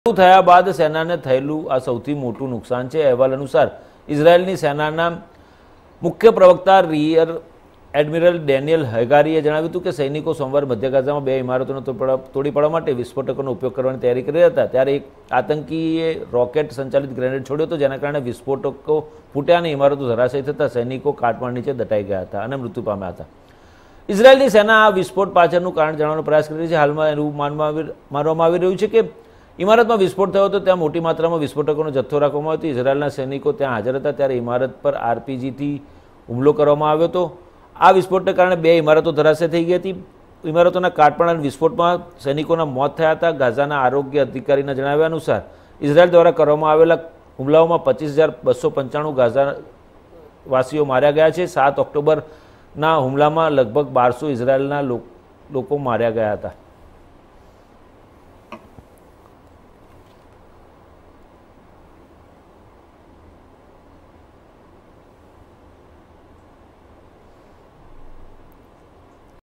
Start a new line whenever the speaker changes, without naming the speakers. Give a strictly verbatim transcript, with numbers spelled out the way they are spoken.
થયા બાદ સેનાને થયેલું આ સૌથી મોટું નુકસાન છે। અહેવાલ અનુસાર ઇઝરાયેલની સેનાના મુખ્ય પ્રવક્તા રિયર એડમિરલ ડેનિયલ હેગારીએ જણાવ્યું હતું કે સૈનિકો સોમવાર મધ્ય ગાઝામાં બે ઇમારતોને તોડી પાડવા માટે વિસ્ફોટકોનો ઉપયોગ કરવાની તૈયારી કરી રહ્યા હતા, ત્યારે એક આતંકીએ રોકેટ સંચાલિત ગ્રેનેડ છોડ્યો હતો, જેના કારણે વિસ્ફોટકો ફૂટ્યા અને ઇમારતો ધરાશયી થતાં સૈનિકો કાટમાળ નીચે દટાઈ ગયા હતા અને મૃત્યુ પામ્યા હતા। ઇઝરાયેલની સેના આ વિસ્ફોટ પાછળનું કારણ જાણવાનો પ્રયાસ કરી રહી છે। હાલમાં એવું માનવામાં માનવામાં આવી રહ્યું છે કે ઇમારતમાં વિસ્ફોટ થયો હતો, ત્યાં મોટી માત્રામાં વિસ્ફોટકોનો જથ્થો રાખવામાં આવ્યો હતો। ઇઝરાયેલના સૈનિકો ત્યાં હાજર હતા ત્યારે ઇમારત પર આરપીજીથી હુમલો કરવામાં આવ્યો હતો। આ વિસ્ફોટને કારણે બે ઇમારતો ધરાશય થઈ ગઈ હતી। ઇમારતોના કાટમાળ અને વિસ્ફોટમાં સૈનિકોના મોત થયા હતા। ગાઝાના આરોગ્ય અધિકારીના જણાવ્યા અનુસાર ઇઝરાયેલ દ્વારા કરવામાં આવેલા હુમલાઓમાં પચીસ હજાર બસો પંચાણું ગાઝાવાસીઓ માર્યા ગયા છે। સાત ઓક્ટોબરના હુમલામાં લગભગ બારસો ઇઝરાયેલના લોકો માર્યા ગયા હતા।